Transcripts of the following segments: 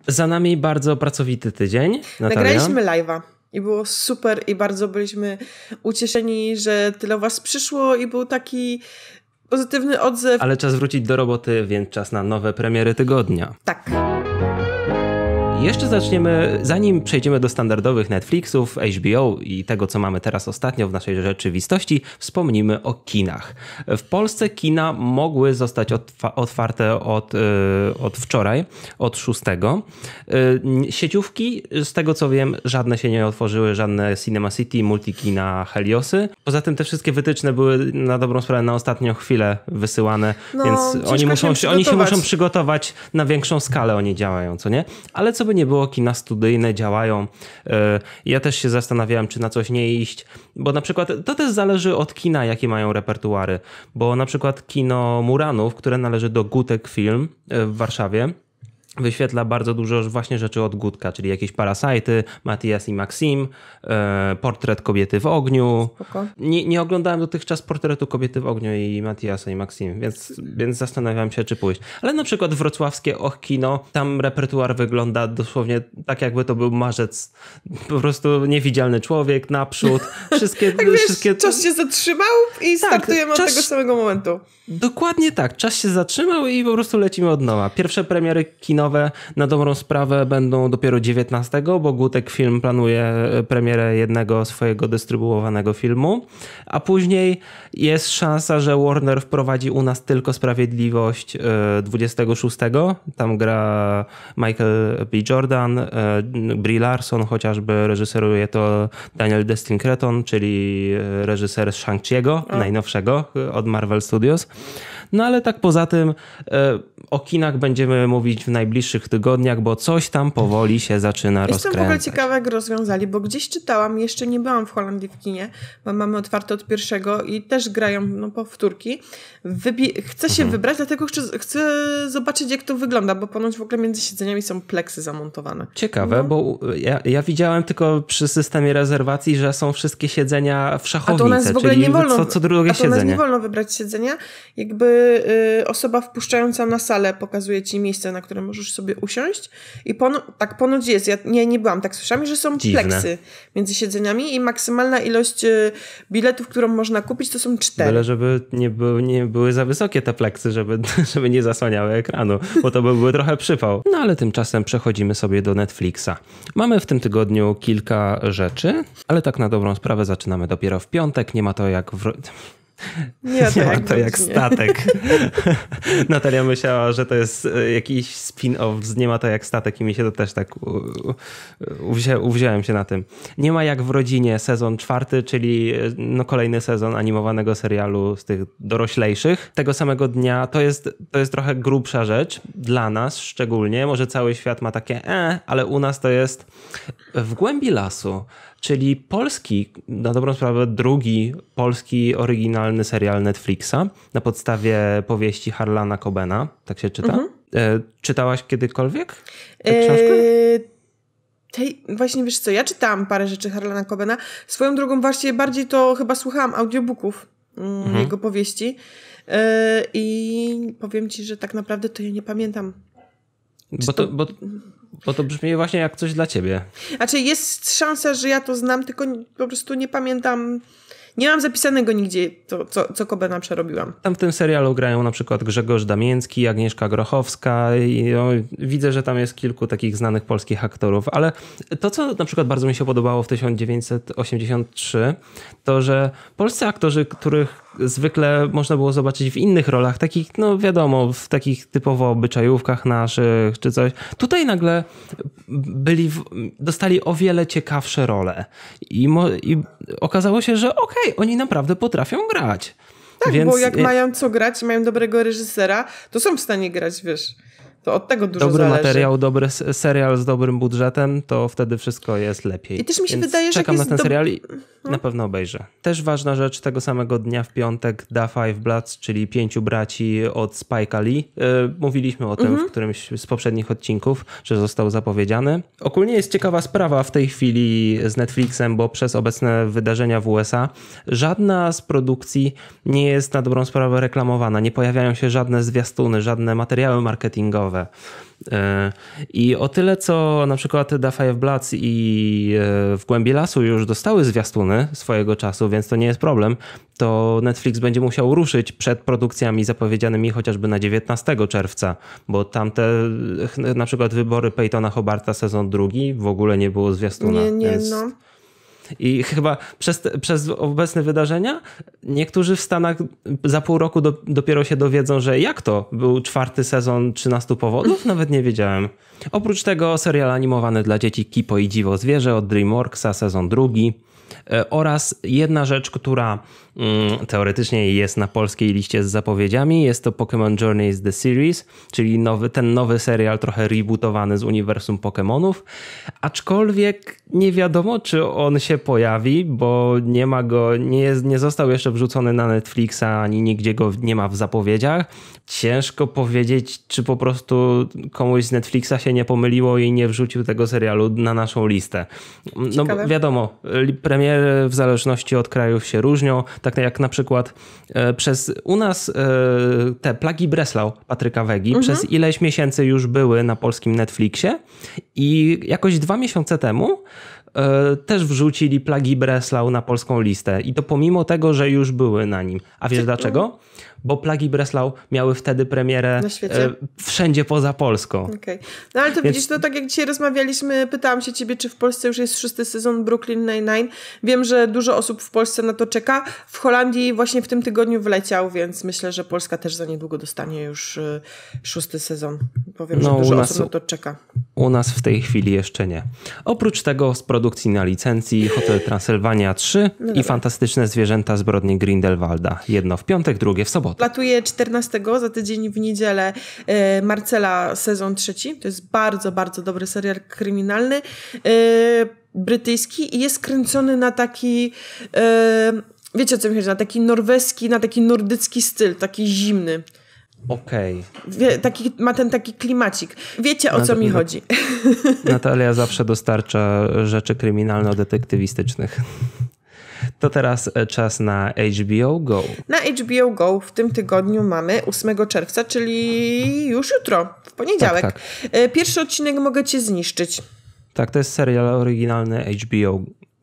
Za nami bardzo pracowity tydzień. Natalia. Nagraliśmy live'a i było super i bardzo byliśmy ucieszeni, że tyle was przyszło i był taki pozytywny odzew. Ale czas wrócić do roboty, więc czas na nowe premiery tygodnia. Tak. Jeszcze zaczniemy, zanim przejdziemy do standardowych Netflixów, HBO i tego, co mamy teraz ostatnio w naszej rzeczywistości, wspomnimy o kinach. W Polsce kina mogły zostać otwarte od wczoraj, od 6. Sieciówki, z tego co wiem, żadne się nie otworzyły, żadne Cinema City, Multikina, Heliosy. Poza tym te wszystkie wytyczne były na dobrą sprawę na ostatnią chwilę wysyłane, więc oni się muszą przygotować na większą skalę, oni działają, co nie? Ale co by nie było, kina studyjne działają. Ja też się zastanawiałem, czy na coś nie iść, bo na przykład to też zależy od kina, jakie mają repertuary, bo na przykład kino Muranów, które należy do Gutek Film w Warszawie, wyświetla bardzo dużo właśnie rzeczy od Gutka, czyli jakieś Parasajty, Matias i Maxim, Portret kobiety w ogniu. Nie oglądałem dotychczas Portretu kobiety w ogniu i Matiasa i Maxim, więc zastanawiałem się, czy pójść. Ale na przykład wrocławskie Kino, tam repertuar wygląda dosłownie tak, jakby to był marzec. Po prostu niewidzialny człowiek, naprzód. Wszystkie... Czas się zatrzymał i startujemy od tego samego momentu. Dokładnie tak. Czas się zatrzymał i po prostu lecimy od nowa. Pierwsze premiery kinowe na dobrą sprawę będą dopiero 19, bo Gutek Film planuje premierę jednego swojego dystrybuowanego filmu, a później jest szansa, że Warner wprowadzi u nas tylko Sprawiedliwość 26. Tam gra Michael B. Jordan, Brie Larson chociażby, reżyseruje to Daniel Destin Cretton, czyli reżyser Shang-Chi'ego, najnowszego od Marvel Studios. No ale tak poza tym o kinach będziemy mówić w najbliższych tygodniach, bo coś tam powoli się zaczyna rozkręcać. Jestem w ogóle ciekawa, jak rozwiązali, bo gdzieś czytałam, jeszcze nie byłam w Holandii w kinie, bo mamy otwarte od 1 i też grają powtórki. Chcę się wybrać, dlatego chcę zobaczyć, jak to wygląda, bo ponoć w ogóle między siedzeniami są pleksy zamontowane. Ciekawe, bo ja widziałem tylko przy systemie rezerwacji, że są wszystkie siedzenia w szachownicy, a to nas w ogóle czyli nie wolno, co drugie siedzenie. A to nas nie wolno wybrać siedzenia. Jakby osoba wpuszczająca na salę pokazuje ci miejsce, na które możesz sobie usiąść i ponoć jest. Ja nie byłam, tak słyszałam, że są pleksy między siedzeniami i maksymalna ilość biletów, którą można kupić, to są 4. Byle żeby nie były za wysokie te pleksy, żeby nie zasłaniały ekranu, bo to by były trochę przypał. No ale tymczasem przechodzimy sobie do Netflixa. Mamy w tym tygodniu kilka rzeczy, ale tak na dobrą sprawę zaczynamy dopiero w piątek. Nie ma to jak Nie ma to jak statek. Natalia myślała, że to jest jakiś spin-off z Nie ma to jak statek i mi się to też tak uwziąłem się na tym. Nie ma jak w rodzinie sezon 4, czyli kolejny sezon animowanego serialu z tych doroślejszych. Tego samego dnia to jest trochę grubsza rzecz dla nas szczególnie. Może cały świat ma takie ale u nas to jest W głębi lasu. Czyli polski, na dobrą sprawę drugi polski oryginalny serial Netflixa na podstawie powieści Harlana Cobena. Tak się czyta? Czytałaś kiedykolwiek tę książkę? Właśnie wiesz co, ja czytałam parę rzeczy Harlana Cobena. Swoją drogą właśnie bardziej to chyba słuchałam audiobooków jego powieści. I powiem ci, że tak naprawdę to ja nie pamiętam. Bo to brzmi właśnie jak coś dla ciebie. Znaczy jest szansa, że ja to znam, tylko po prostu nie pamiętam. Nie mam zapisanego nigdzie to, co Cobena przerobiłam. Tam w tym serialu grają na przykład Grzegorz Damięcki, Agnieszka Grochowska i widzę, że tam jest kilku takich znanych polskich aktorów, ale to, co na przykład bardzo mi się podobało w 1983, to, że polscy aktorzy, których zwykle można było zobaczyć w innych rolach, takich, wiadomo, w takich typowo obyczajówkach naszych czy coś. Tutaj nagle dostali o wiele ciekawsze role i okazało się, że oni naprawdę potrafią grać. Tak, więc bo jak mają co grać i mają dobrego reżysera, to są w stanie grać, wiesz. To od tego dużo dobry zależy. Materiał, dobry serial z dobrym budżetem, to wtedy wszystko jest lepiej. I też mi się wydaje, że czekam na ten serial i na pewno obejrzę. Też ważna rzecz, tego samego dnia w piątek Da Five Bloods, czyli 5 braci od Spike'a Lee. Mówiliśmy o tym w którymś z poprzednich odcinków, że został zapowiedziany. Ogólnie jest ciekawa sprawa w tej chwili z Netflixem, bo przez obecne wydarzenia w USA żadna z produkcji nie jest na dobrą sprawę reklamowana. Nie pojawiają się żadne zwiastuny, żadne materiały marketingowe. ciekawe. I o tyle, co na przykład The Five Bloods i W głębi lasu już dostały zwiastuny swojego czasu, więc to nie jest problem, to Netflix będzie musiał ruszyć przed produkcjami zapowiedzianymi chociażby na 19 czerwca, bo tamte na przykład wybory Peytona Hobarta sezon 2 w ogóle nie było zwiastuna. No. I chyba przez obecne wydarzenia niektórzy w Stanach za pół roku dopiero się dowiedzą, że jak to? Był 4. sezon 13 powodów? Nawet nie wiedziałem. Oprócz tego serial animowany dla dzieci Kipo i Dziwo Zwierzę od DreamWorksa sezon 2 oraz jedna rzecz, która teoretycznie jest na polskiej liście z zapowiedziami, jest to Pokémon Journeys The Series, czyli ten nowy serial trochę rebootowany z uniwersum Pokémonów, aczkolwiek nie wiadomo, czy on się pojawi, bo nie ma go, nie został jeszcze wrzucony na Netflixa, ani nigdzie go nie ma w zapowiedziach. Ciężko powiedzieć, czy po prostu komuś z Netflixa się nie pomyliło i nie wrzucił tego serialu na naszą listę. No bo wiadomo, premiery w zależności od krajów się różnią, tak jak na przykład u nas te Plagi Breslau Patryka Wegi przez ileś miesięcy już były na polskim Netflixie i jakoś 2 miesiące temu też wrzucili Plagi Breslau na polską listę i to pomimo tego, że już były na nim. A wiesz dlaczego? Bo Plagi Breslau miały wtedy premierę wszędzie poza Polską. Okay. No ale to widzisz, no tak jak dzisiaj rozmawialiśmy, pytałam się ciebie, czy w Polsce już jest 6. sezon Brooklyn Nine-Nine. Wiem, że dużo osób w Polsce na to czeka. W Holandii właśnie w tym tygodniu wleciał, więc myślę, że Polska też za niedługo dostanie już 6. sezon. Powiem, że dużo osób na to czeka. U nas w tej chwili jeszcze nie. Oprócz tego z produkcji na licencji Hotel Transylwania 3 i Fantastyczne zwierzęta zbrodni Grindelwalda. Jedno w piątek, drugie w sobotę. Latuje 14, za tydzień w niedzielę Marcela sezon 3. To jest bardzo, bardzo dobry serial kryminalny brytyjski i jest kręcony na taki wiecie o co mi chodzi, na taki norweski, na taki nordycki styl, taki zimny. Okej. Ma ten taki klimacik. Wiecie o co mi chodzi. Natalia zawsze dostarcza rzeczy kryminalno-detektywistycznych. To teraz czas na HBO Go. Na HBO Go w tym tygodniu mamy 8 czerwca, czyli już jutro, w poniedziałek. Tak. Pierwszy odcinek Mogę cię zniszczyć. Tak, to jest serial oryginalny HBO.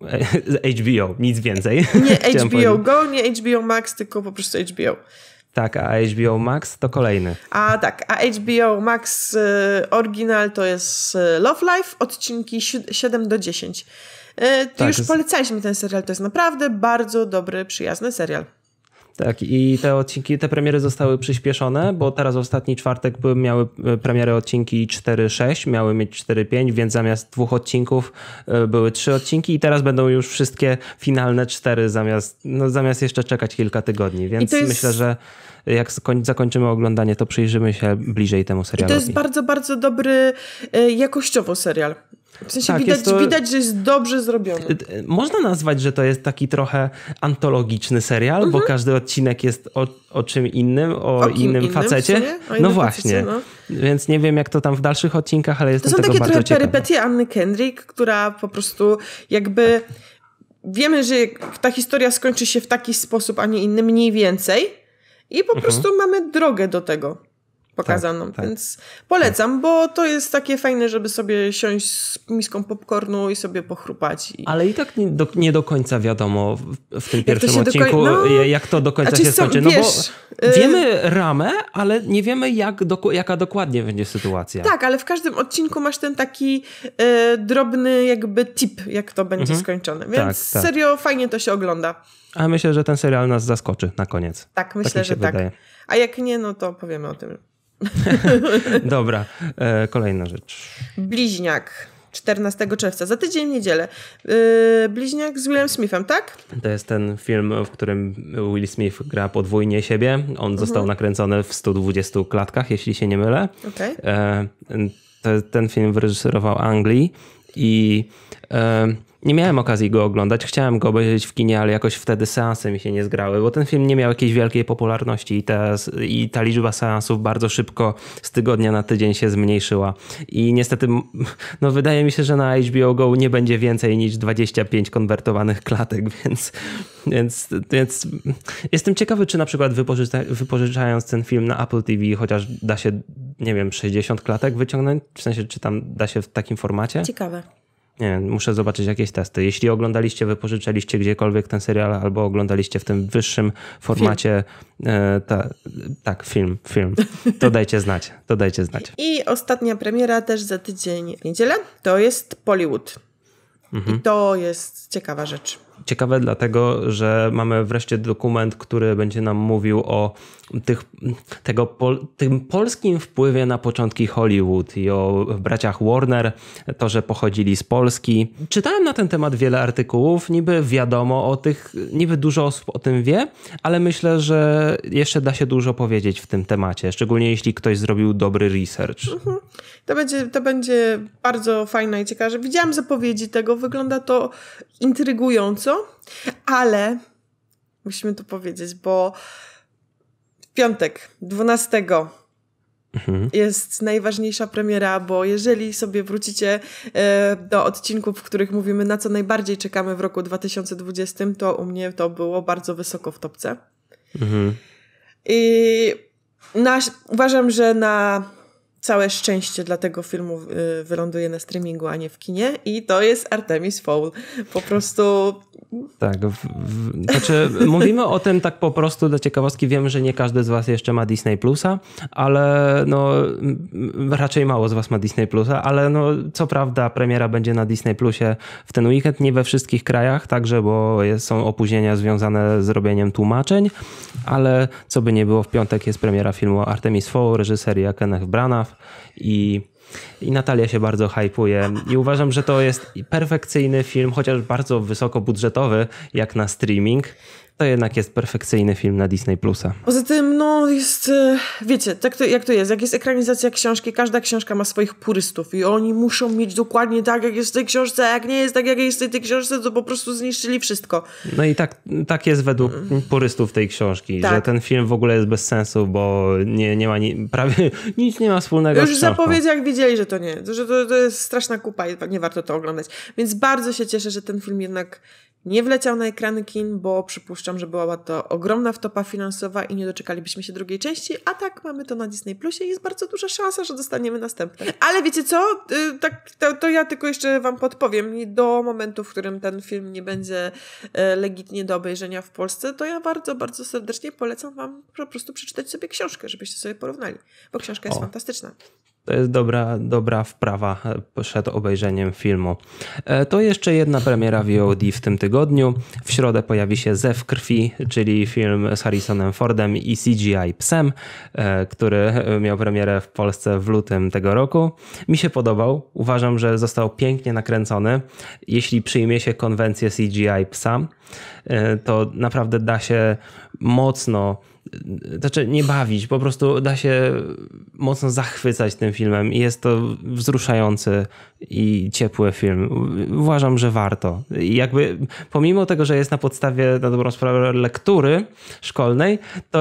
HBO, nic więcej. Nie HBO Go, nie HBO Max, tylko po prostu HBO. Tak, a HBO Max to kolejny. A HBO Max oryginal to jest Love Life, odcinki 7-10. Już polecaliśmy ten serial, to jest naprawdę bardzo dobry, przyjazny serial. Tak, i te odcinki, te premiery zostały przyspieszone, bo teraz ostatni czwartek miały premiery odcinki 4-6, miały mieć 4-5, więc zamiast 2 odcinków były 3 odcinki i teraz będą już wszystkie finalne 4 zamiast jeszcze czekać kilka tygodni, więc myślę, że jak zakończymy oglądanie, to przyjrzymy się bliżej temu serialowi. I to jest bardzo, bardzo dobry jakościowo serial. W sensie tak, widać, że jest dobrze zrobiony. Można nazwać, że to jest taki trochę antologiczny serial, bo każdy odcinek jest o czym innym, o innym facecie. No właśnie. Facecie, Więc nie wiem, jak to tam w dalszych odcinkach, ale jestem tego bardzo ciekawy. To są takie trochę perypetie Anny Kendrick, która po prostu jakby... Wiemy, że ta historia skończy się w taki sposób, a nie inny, mniej więcej. I po prostu mamy drogę do tego pokazaną, więc polecam, bo to jest takie fajne, żeby sobie siąść z miską popcornu i sobie pochrupać. Ale i tak nie do końca wiadomo w tym pierwszym odcinku, jak to do końca się skończy. No bo wiemy ramę, ale nie wiemy jaka dokładnie będzie sytuacja. Tak, ale w każdym odcinku masz ten taki drobny jakby tip, jak to będzie skończone. Więc serio fajnie to się ogląda. A myślę, że ten serial nas zaskoczy na koniec. Tak, myślę, że tak. Wydaje. A jak nie, no to powiemy o tym. Dobra, kolejna rzecz. Bliźniak, 14 czerwca, za tydzień w niedzielę. Bliźniak z Willem Smithem, tak? To jest ten film, w którym Will Smith gra podwójnie siebie. On został nakręcony w 120 klatkach, jeśli się nie mylę. Okay. Ten film wyreżyserował Ang Lee i Nie miałem okazji go oglądać. Chciałem go obejrzeć w kinie, ale jakoś wtedy seanse mi się nie zgrały, bo ten film nie miał jakiejś wielkiej popularności i ta liczba seansów bardzo szybko z tygodnia na tydzień się zmniejszyła. I niestety no wydaje mi się, że na HBO Go nie będzie więcej niż 25 konwertowanych klatek, więc jestem ciekawy, czy na przykład wypożyczając ten film na Apple TV, chociaż da się, nie wiem, 60 klatek wyciągnąć, w sensie, czy tam da się w takim formacie? Ciekawe. Nie wiem, muszę zobaczyć jakieś testy. Jeśli oglądaliście, wypożyczaliście gdziekolwiek ten serial albo oglądaliście w tym wyższym formacie, film, to dajcie znać. I ostatnia premiera też za tydzień w niedzielę, to jest Pollywood. I to jest ciekawa rzecz. Ciekawe dlatego, że mamy wreszcie dokument, który będzie nam mówił o tym polskim wpływie na początki Hollywood i o braciach Warner, to, że pochodzili z Polski. Czytałem na ten temat wiele artykułów, niby wiadomo o tych, niby dużo osób o tym wie, ale myślę, że jeszcze da się dużo powiedzieć w tym temacie, szczególnie jeśli ktoś zrobił dobry research. To będzie bardzo fajne i ciekawe. Widziałam zapowiedzi tego, wygląda to intrygująco, ale musimy to powiedzieć, bo w piątek, 12 jest najważniejsza premiera, bo jeżeli sobie wrócicie do odcinków, w których mówimy, na co najbardziej czekamy w roku 2020, to u mnie to było bardzo wysoko w topce. I uważam, że na całe szczęście dla tego filmu wyląduje na streamingu, a nie w kinie, i to jest Artemis Fowl. Po prostu... Tak, znaczy mówimy o tym tak po prostu dla ciekawostki. Wiem, że nie każdy z was jeszcze ma Disney Plusa, ale no raczej mało z was ma Disney Plusa, ale no co prawda premiera będzie na Disney Plusie w ten weekend, nie we wszystkich krajach, także, bo są opóźnienia związane z robieniem tłumaczeń, ale co by nie było, w piątek jest premiera filmu Artemis Fowl, reżyseria Kenneth Branagh i Natalia się bardzo hypuje i uważam, że to jest perfekcyjny film, chociaż bardzo wysokobudżetowy jak na streaming. To jednak jest perfekcyjny film na Disney Plusa. Poza tym, no jest, wiecie, jak to jest, jak jest ekranizacja książki, każda książka ma swoich purystów i oni muszą mieć dokładnie tak, jak jest w tej książce, a jak nie jest tak, jak jest w tej książce, to po prostu zniszczyli wszystko. No i tak jest według purystów tej książki, że ten film w ogóle jest bez sensu, bo nie ma prawie nic nie ma wspólnego z książką. Już w zapowiedziach wiedzieli, że to nie, że to jest straszna kupa i nie warto to oglądać. Więc bardzo się cieszę, że ten film jednak nie wleciał na ekrany kin, bo przypuszczam, że była to ogromna wtopa finansowa i nie doczekalibyśmy się drugiej części, a tak mamy to na Disney Plusie i jest bardzo duża szansa, że dostaniemy następne. Ale wiecie co? To ja tylko jeszcze wam podpowiem. Do momentu, w którym ten film nie będzie legitnie do obejrzenia w Polsce, to ja bardzo, bardzo serdecznie polecam wam po prostu przeczytać sobie książkę, żebyście sobie porównali, bo książka jest fantastyczna. To jest dobra wprawa przed obejrzeniem filmu. To jeszcze jedna premiera VOD w tym tygodniu. W środę pojawi się Zew krwi, czyli film z Harrisonem Fordem i CGI psem, który miał premierę w Polsce w lutym tego roku. Mi się podobał. Uważam, że został pięknie nakręcony. Jeśli przyjmie się konwencję CGI psa, to naprawdę da się mocno, znaczy nie bawić, po prostu da się mocno zachwycać tym filmem i jest to wzruszający i ciepły film. Uważam, że warto. I jakby pomimo tego, że jest na podstawie, na dobrą sprawę, lektury szkolnej,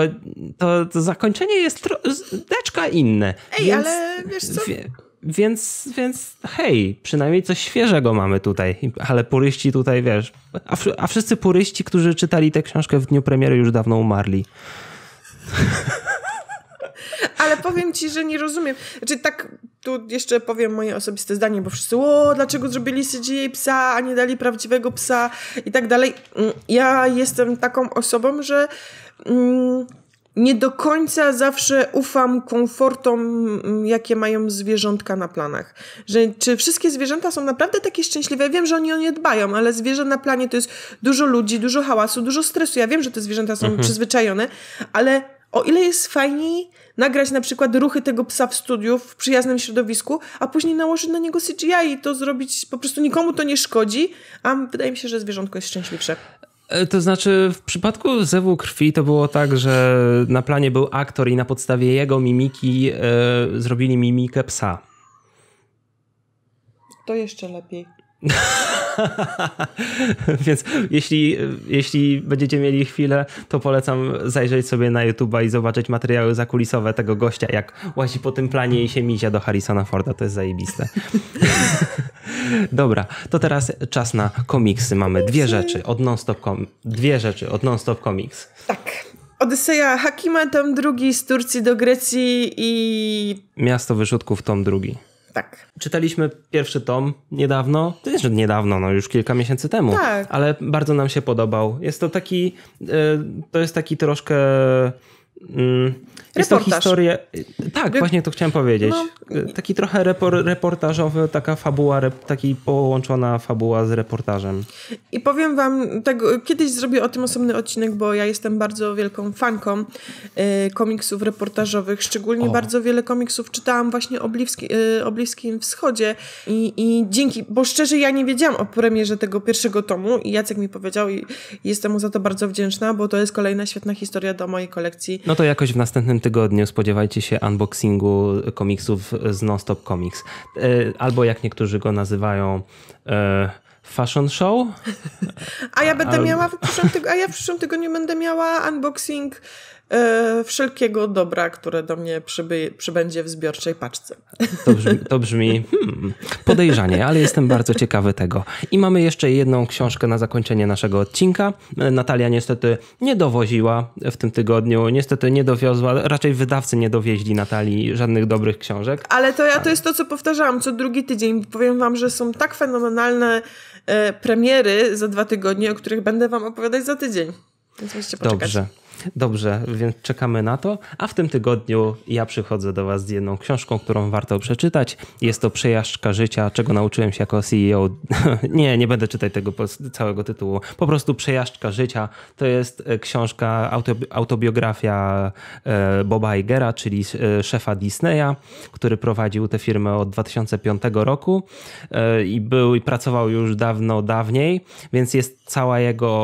to zakończenie jest troszeczkę inne. Więc, ale wiesz co? Więc hej, przynajmniej coś świeżego mamy tutaj. Ale puryści tutaj, wiesz, a wszyscy puryści, którzy czytali tę książkę w dniu premiery, już dawno umarli. Ale powiem ci, że nie rozumiem. Znaczy tak, tu jeszcze powiem moje osobiste zdanie, bo wszyscy, dlaczego zrobili CGI psa, a nie dali prawdziwego psa i tak dalej. Ja jestem taką osobą, że nie do końca zawsze ufam komfortom, jakie mają zwierzątka na planach. Że czy wszystkie zwierzęta są naprawdę takie szczęśliwe? Ja wiem, że oni o nie dbają, ale zwierzę na planie to jest dużo ludzi, dużo hałasu, dużo stresu. Ja wiem, że te zwierzęta są przyzwyczajone, ale o ile jest fajniej nagrać na przykład ruchy tego psa w studiu, w przyjaznym środowisku, a później nałożyć na niego CGI i to zrobić, po prostu nikomu to nie szkodzi, a wydaje mi się, że zwierzątko jest szczęśliwsze. To znaczy w przypadku Zewu krwi to było tak, że na planie był aktor i na podstawie jego mimiki zrobili mimikę psa. To jeszcze lepiej. Więc jeśli będziecie mieli chwilę, to polecam zajrzeć sobie na YouTube'a i zobaczyć materiały zakulisowe tego gościa, jak łazi po tym planie i się mizia do Harrisona Forda. To jest zajebiste. Dobra, to teraz czas na komiksy. Mamy dwie rzeczy od Non-Stop Comics. Tak. Odyseja Hakima, tom 2 z Turcji do Grecji i... Miasto Wyrzutków, tom 2. Tak. Czytaliśmy pierwszy tom niedawno, to jest niedawno, no już kilka miesięcy temu, tak. Ale bardzo nam się podobał. Jest to taki troszkę... Jest reportaż. To historia... Tak, właśnie to chciałem powiedzieć. No. Taki trochę reportażowy, taka fabuła, taki połączona fabuła z reportażem. I powiem wam, kiedyś zrobię o tym osobny odcinek, bo ja jestem bardzo wielką fanką komiksów reportażowych. Szczególnie bardzo wiele komiksów czytałam właśnie o Bliskim Wschodzie i dzięki, bo szczerze ja nie wiedziałam o premierze tego pierwszego tomu i Jacek mi powiedział i jestem mu za to bardzo wdzięczna, bo to jest kolejna świetna historia do mojej kolekcji. No to jakoś w następnym tygodniu spodziewajcie się unboxingu komiksów z Non-Stop Comics. Albo jak niektórzy go nazywają fashion show. A ja w przyszłym tygodniu będę miała unboxing wszelkiego dobra, które do mnie przybędzie w zbiorczej paczce. To brzmi podejrzanie, ale jestem bardzo ciekawy tego. I mamy jeszcze jedną książkę na zakończenie naszego odcinka. Natalia niestety nie dowoziła w tym tygodniu, niestety nie dowiozła, raczej wydawcy nie dowieźli Natalii żadnych dobrych książek. Ale to jest to, co powtarzałam co drugi tydzień. Powiem wam, że są tak fenomenalne premiery za 2 tygodnie, o których będę wam opowiadać za tydzień. Więc musicie poczekać. Dobrze, więc czekamy na to. A w tym tygodniu ja przychodzę do was z jedną książką, którą warto przeczytać. Jest to Przejażdżka życia, czego nauczyłem się jako CEO. Nie będę czytać tego całego tytułu. Po prostu Przejażdżka życia. To jest książka, autobiografia Boba Igera, czyli szefa Disneya, który prowadził tę firmę od 2005 roku i pracował już dawniej, więc jest cała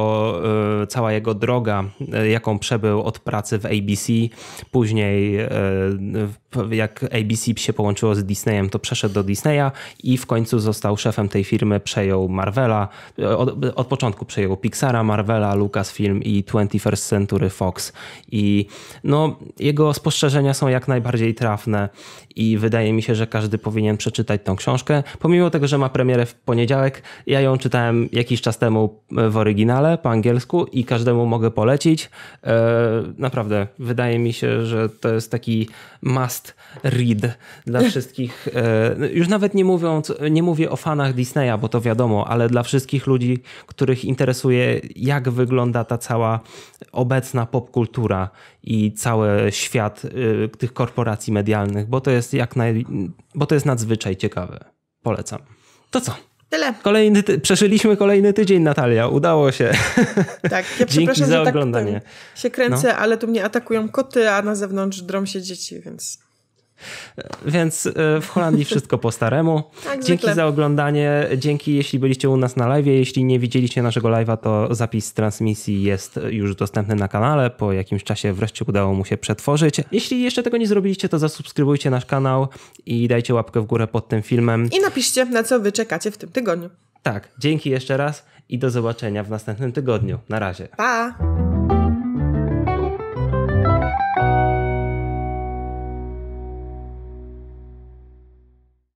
jego droga, jaką przebył od pracy w ABC. Później jak ABC się połączyło z Disneyem, to przeszedł do Disneya i w końcu został szefem tej firmy, przejął Marvela. Od początku przejął Pixara, Marvela, Lucasfilm i 21st Century Fox. I jego spostrzeżenia są jak najbardziej trafne i wydaje mi się, że każdy powinien przeczytać tą książkę. Pomimo tego, że ma premierę w poniedziałek, ja ją czytałem jakiś czas temu w oryginale po angielsku i każdemu mogę polecić. Naprawdę, wydaje mi się, że to jest taki must read dla wszystkich. Już nawet nie mówię o fanach Disneya, bo to wiadomo, ale dla wszystkich ludzi, których interesuje, jak wygląda ta cała obecna popkultura i cały świat tych korporacji medialnych, bo to jest nadzwyczaj ciekawe. Polecam. To co? Tyle. Przeżyliśmy kolejny tydzień, Natalia. Udało się. Tak, ja Dzięki za oglądanie. Tak się kręcę, ale tu mnie atakują koty, a na zewnątrz drą się dzieci, więc... Więc w Holandii wszystko po staremu. Tak, dzięki za oglądanie. Dzięki, jeśli byliście u nas na live'ie. Jeśli nie widzieliście naszego live'a, to zapis z transmisji jest już dostępny na kanale. Po jakimś czasie wreszcie udało mu się przetworzyć. Jeśli jeszcze tego nie zrobiliście, to zasubskrybujcie nasz kanał i dajcie łapkę w górę pod tym filmem. I napiszcie, na co wy czekacie w tym tygodniu. Tak, dzięki jeszcze raz i do zobaczenia w następnym tygodniu. Na razie. Pa!